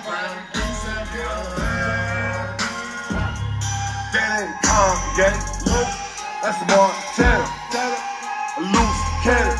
That ain't Kanye, look, that's Montana, a loose cannon.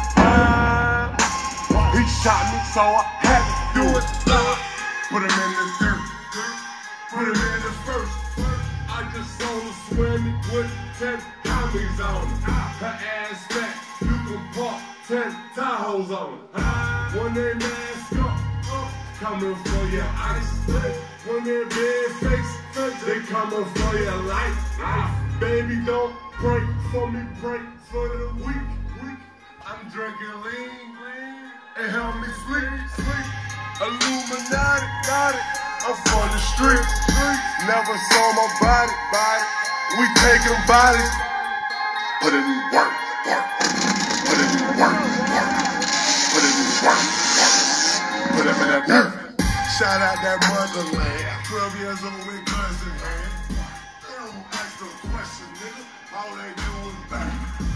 He shot me, so I had to do it. Put him in the dirt, put him in the first. I just saw her swimming with 10 commies on her. Her ass fat, you can park 10 Tahoes on her. When they mask up, coming for your ice. When they big face, they coming for your life. Baby, don't break for me, break for the weak. I'm drinking lean, and help me sleep. Illuminati, got it. I'm from the streets. Never saw my body. We taking bodies. Put it in work. Put it in work. Put it in work. Put him in that dirt. Shout out that motherland. 12 years old with cousin, man. They don't ask no question, nigga. All they do is bang.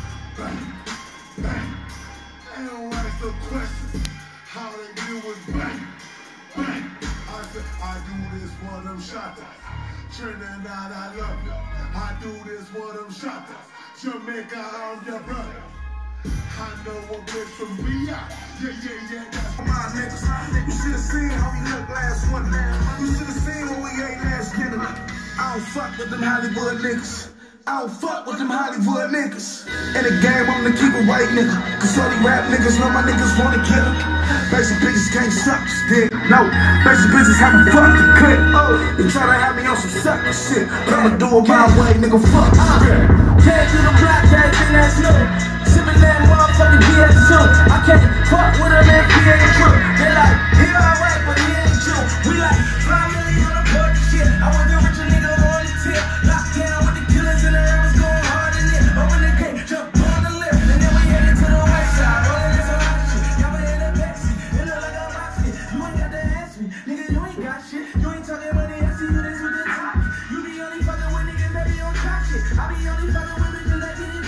They don't ask no question. How they do is bang. I said, I do this for them shotters. Trinidad, I love you. I do this for them shotters. Jamaica, I'm your brother. I know a bitch from B.I. Yeah, that's my niggas. You should've seen how we looked last winter. You should've seen what we ate last dinner. I don't fuck with them Hollywood niggas. I don't fuck with them Hollywood niggas. In the game, I'm the keep a white nigga. Cause all these rap niggas know my niggas wanna kill them. Basic bitches can't suck dick. No, basic bitches haven't fucked the clip. They try to have me on some sucker shit, but I'ma do it my way, nigga. Fuck. Head to the block, everything that's new. Sippin' that motherfucking BS2. I can't fuck with him if he ain't true. They like, he alright, but he